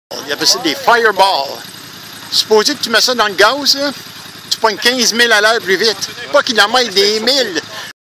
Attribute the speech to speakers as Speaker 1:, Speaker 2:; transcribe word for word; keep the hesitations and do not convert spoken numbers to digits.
Speaker 1: Il y avait ça des fireballs. Supposé que tu mets ça dans le gaz, là, tu pognes quinze mille à l'heure plus vite. Pas qu'il en mette des mille.